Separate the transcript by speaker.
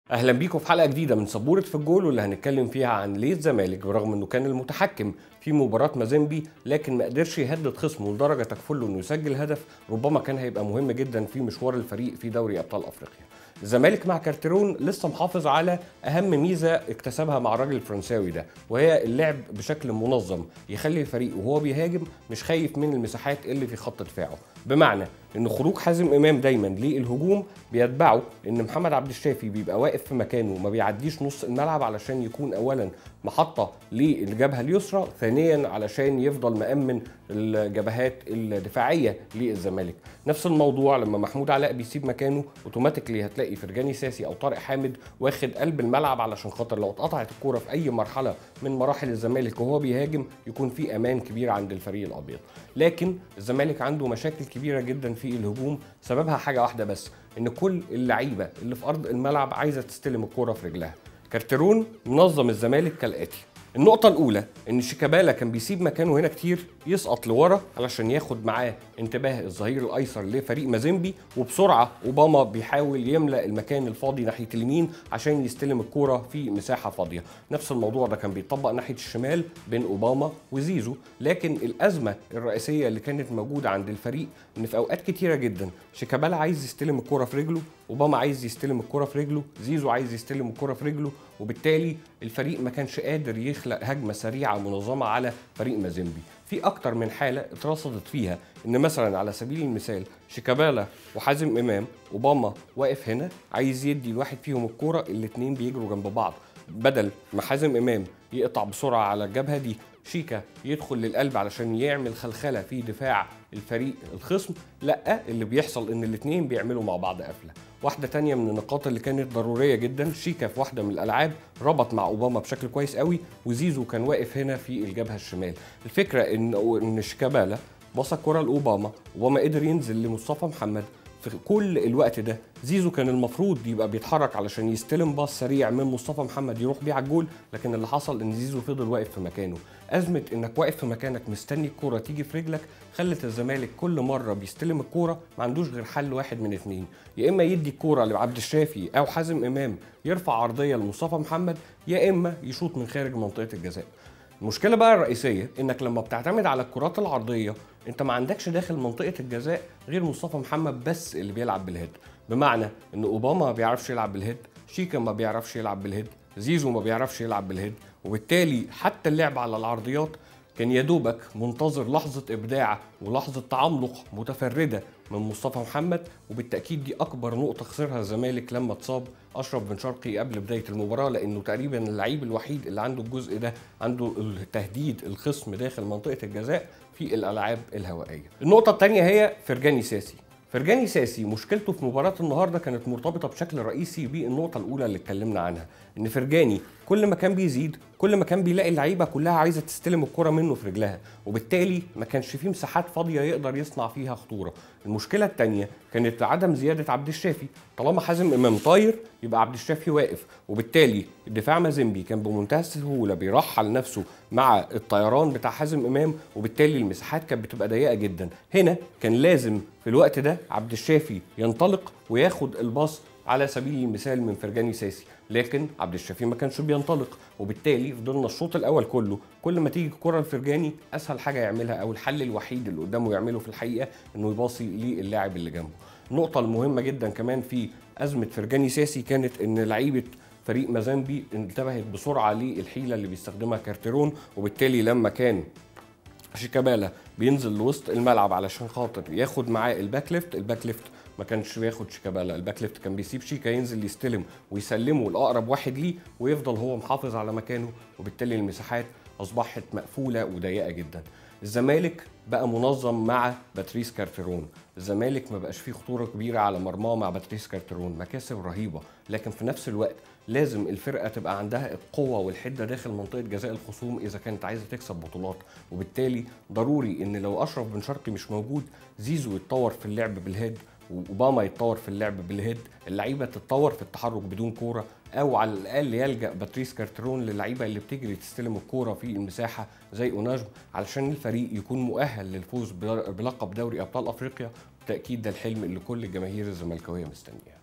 Speaker 1: اهلا بيكم في حلقه جديده من سبوره في الجول، واللي هنتكلم فيها عن ليه الزمالك برغم انه كان المتحكم في مباراه مازيمبي لكن ما قدرش يهدد خصمه لدرجه تكفله انه يسجل هدف ربما كان هيبقى مهم جدا في مشوار الفريق في دوري ابطال افريقيا. الزمالك مع كارتيرون لسه محافظ على اهم ميزه اكتسبها مع الراجل الفرنساوي ده، وهي اللعب بشكل منظم يخلي الفريق وهو بيهاجم مش خايف من المساحات اللي في خط دفاعه. بمعنى ان خروج حازم امام دايما للهجوم بيتبعه ان محمد عبد الشافي بيبقى واقف في مكانه ما بيعديش نص الملعب، علشان يكون اولا محطه للجبهه اليسرى، ثانيا علشان يفضل مأمن الجبهات الدفاعيه للزمالك. نفس الموضوع لما محمود علاء بيسيب مكانه اوتوماتيكلي هتلاقي فرجاني ساسي او طارق حامد واخد قلب الملعب، علشان خاطر لو اتقطعت الكوره في اي مرحله من مراحل الزمالك وهو بيهاجم يكون في امان كبير عند الفريق الابيض. لكن الزمالك عنده مشاكل كبيره جدا في الهجوم، سببها حاجه واحده بس، ان كل اللعيبه اللي في ارض الملعب عايزه تستلم الكوره في رجلها. كارتيرون منظم الزمالك كالاتي: النقطة الأولى إن شيكابالا كان بيسيب مكانه هنا كتير يسقط لورا علشان ياخد معاه انتباه الظهير الأيسر لفريق مازيمبي، وبسرعة أوباما بيحاول يملأ المكان الفاضي ناحية اليمين عشان يستلم الكورة في مساحة فاضية. نفس الموضوع ده كان بيطبق ناحية الشمال بين أوباما وزيزو، لكن الأزمة الرئيسية اللي كانت موجودة عند الفريق إن في أوقات كتيرة جدا شيكابالا عايز يستلم الكورة في رجله، أوباما عايز يستلم الكورة في رجله، زيزو عايز يستلم الكورة في رجله، وبالتالي الفريق ما كانش قادر يخلق هجمه سريعه منظمه على فريق مازيمبي. في اكتر من حاله اترصدت فيها ان مثلا على سبيل المثال شيكابالا وحازم امام، اوباما واقف هنا عايز يدي الواحد فيهم الكوره، الاثنين بيجروا جنب بعض، بدل ما حازم امام يقطع بسرعه على الجبهه دي شيكا يدخل للقلب علشان يعمل خلخله في دفاع الفريق الخصم، لا، اللي بيحصل ان الاثنين بيعملوا مع بعض قفله. واحده تانية من النقاط اللي كانت ضروريه جدا، شيكا في واحده من الالعاب ربط مع اوباما بشكل كويس قوي، وزيزو كان واقف هنا في الجبهه الشمال. الفكره ان شيكابالا بص الكره لاوباما، اوباما قدر ينزل لمصطفى محمد. في كل الوقت ده زيزو كان المفروض يبقى بيتحرك علشان يستلم باص سريع من مصطفى محمد يروح بيه على الجول، لكن اللي حصل ان زيزو فضل واقف في مكانه. ازمه انك واقف في مكانك مستني الكوره تيجي في رجلك خلت الزمالك كل مره بيستلم الكوره ما عندوش غير حل واحد من اتنين: يا اما يدي الكوره لعبد الشافي او حازم امام يرفع عرضيه لمصطفى محمد، يا اما يشوط من خارج منطقه الجزاء. المشكله بقى الرئيسيه انك لما بتعتمد على الكرات العرضيه انت ما عندكش داخل منطقه الجزاء غير مصطفى محمد بس اللي بيلعب بالهيد. بمعنى ان اوباما ما بيعرفش يلعب بالهيد، شيكا ما بيعرفش يلعب بالهيد، زيزو ما بيعرفش يلعب بالهيد، وبالتالي حتى اللعب على العرضيات كان يدوبك منتظر لحظة إبداع ولحظة تعمق متفردة من مصطفى محمد. وبالتأكيد دي أكبر نقطة خسرها الزمالك لما اتصاب أشرف بن شرقي قبل بداية المباراة، لأنه تقريبا اللعيب الوحيد اللي عنده الجزء ده، عنده تهديد الخصم داخل منطقة الجزاء في الألعاب الهوائية. النقطة الثانية هي فرجاني ساسي. فرجاني ساسي مشكلته في مباراة النهارده كانت مرتبطة بشكل رئيسي بالنقطة الأولى اللي اتكلمنا عنها، إن فرجاني كل ما كان بيزيد كل ما كان بيلاقي اللعيبة كلها عايزة تستلم الكرة منه في رجلها، وبالتالي ما كانش فيه مساحات فاضية يقدر يصنع فيها خطورة. المشكلة الثانية كانت عدم زيادة عبد الشافي، طالما حازم إمام طاير يبقى عبد الشافي واقف، وبالتالي الدفاع مازيمبي كان بمنتهى السهولة بيرحل نفسه مع الطيران بتاع حازم إمام، وبالتالي المساحات كانت بتبقى ضيقة جدا. هنا كان لازم في الوقت ده عبد الشافي ينطلق وياخد الباص على سبيل المثال من فرجاني ساسي، لكن عبد الشافي ما كانش بينطلق، وبالتالي فضلنا الشوط الاول كله كل ما تيجي الكره لفرجاني اسهل حاجه يعملها او الحل الوحيد اللي قدامه يعمله في الحقيقه انه يباصي للاعب اللي جنبه. النقطه المهمه جدا كمان في ازمه فرجاني ساسي كانت ان لعيبه فريق مازيمبي انتبهت بسرعه للحيله اللي بيستخدمها كارتيرون، وبالتالي لما كان شيكابالا بينزل لوسط الملعب علشان خاطر ياخد معاه الباك ليفت ما كانش بياخد شيكابالا، الباك ليفت كان بيسيب شيكا ينزل يستلم ويسلمه لاقرب واحد ليه ويفضل هو محافظ على مكانه، وبالتالي المساحات اصبحت مقفوله وضيقه جدا. الزمالك بقى منظم مع باتريس كارتيرون، الزمالك ما بقاش فيه خطوره كبيره على مرماه مع باتريس كارتيرون، مكاسب رهيبه، لكن في نفس الوقت لازم الفرقه تبقى عندها القوه والحده داخل منطقه جزاء الخصوم اذا كانت عايزه تكسب بطولات. وبالتالي ضروري ان لو اشرف بن شرقي مش موجود زيزو يتطور في اللعب بالهيد، واوباما يتطور في اللعب بالهيد، اللعيبه تتطور في التحرك بدون كوره، او على الاقل يلجا باتريس كارتيرون للعيبه اللي بتجري تستلم الكوره في المساحه زي اوناجم، علشان الفريق يكون مؤهل للفوز بلقب دوري ابطال افريقيا. بالتاكيد ده الحلم اللي كل الجماهير الزملكاويه مستنياه.